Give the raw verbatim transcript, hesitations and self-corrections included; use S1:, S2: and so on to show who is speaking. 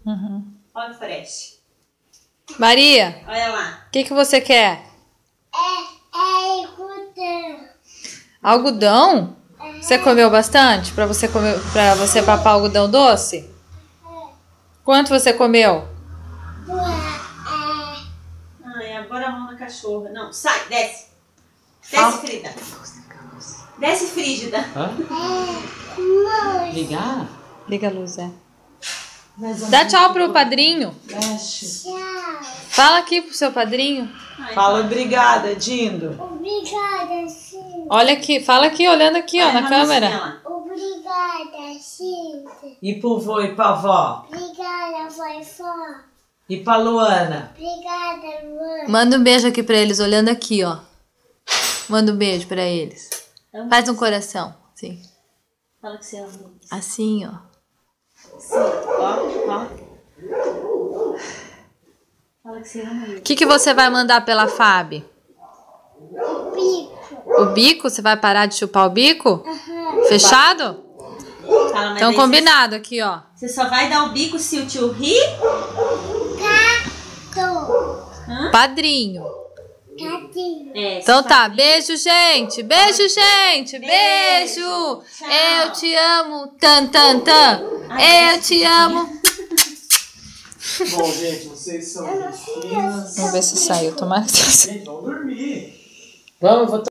S1: Uhum.
S2: Olha o fresh.
S1: Maria,
S2: Olha lá.
S1: o que, que você quer?
S3: É, é algodão.
S1: Algodão? Você comeu bastante? Pra você comer, para você papar algodão doce? Quanto você comeu?
S2: Ai, agora a mão na cachorra. Não, sai, desce. Desce,
S4: Fala.
S2: Frida. Desce, Frígida.
S4: Hã? Ligar?
S1: Liga a luz, é. Dá tchau pro padrinho.
S4: Mexe.
S3: Tchau.
S1: Fala aqui pro seu padrinho.
S2: Ai,
S4: Fala obrigada, Dindo.
S3: Obrigada, sim.
S1: Olha aqui, fala aqui, olhando aqui, ó,
S2: olha
S1: na
S2: a
S1: câmera.
S2: mãozinha lá.
S3: Obrigada, sim.
S4: E pro vô e pra vó?
S3: Obrigada, vovó.
S4: E pra Luana?
S3: Obrigada, Luana.
S1: Manda um beijo aqui pra eles, olhando aqui, ó. Manda um beijo pra eles. Faz um coração, sim.
S2: Fala que você ama eles.
S1: Assim, ó.
S2: Sim, ó, ó. Fala que você ama
S1: O
S2: eles.
S1: que, que você vai mandar pela Fábio?
S3: Pico.
S1: O bico? Você vai parar de chupar o bico?
S3: Aham.
S1: Fechado?
S2: Fala, mas
S1: Então
S2: aí
S1: combinado aqui, ó.
S2: Você só vai dar o bico se o tio rir?
S3: Tato.
S2: Hã?
S1: Padrinho.
S3: Tadinho.
S2: É,
S1: Então
S2: se
S1: tá, beijo, gente. Beijo, gente. Beijo.
S2: Tchau.
S1: Eu te amo. Tan, tan, tan. Eu te amo.
S5: Bom, gente, vocês são meninas.
S1: Vamos ver se saiu. Tomara que
S5: Gente, vamos dormir.
S4: Vamos, vou